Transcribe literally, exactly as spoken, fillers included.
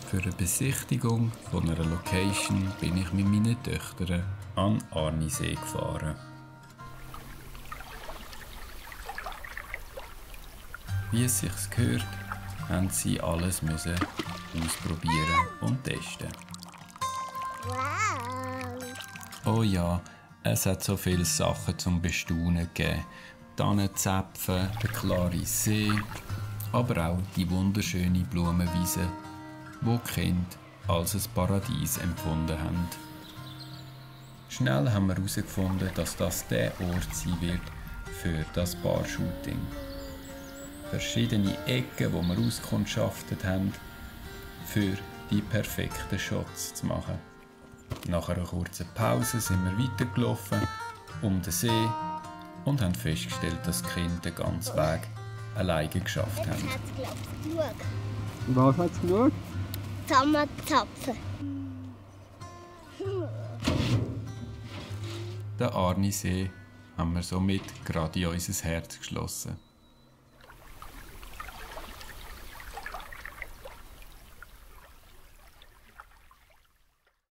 Für eine Besichtigung von einer Location bin ich mit meinen Töchtern an Arnisee gefahren. Wie es sich gehört, haben sie alles müssen ausprobieren und testen. Wow! Oh ja, es hat so viele Sachen zum Bestaunen gegeben. Tannenzäpfen, der klare See, aber auch die wunderschöne Blumenwiese, die die Kinder als ein Paradies empfunden haben. Schnell haben wir herausgefunden, dass das der Ort sein wird für das Bar-Shooting. Verschiedene Ecken, die wir auskundschaftet haben, für die perfekten Shots zu machen. Nach einer kurzen Pause sind wir weitergelaufen um den See und haben festgestellt, dass die Kinder den ganzen Weg alleine geschafft haben. Jetzt hat es, glaube ich, genug. Was hat es genug? Zusammenzapfen. Den Arnisee haben wir somit gerade in unser Herz geschlossen.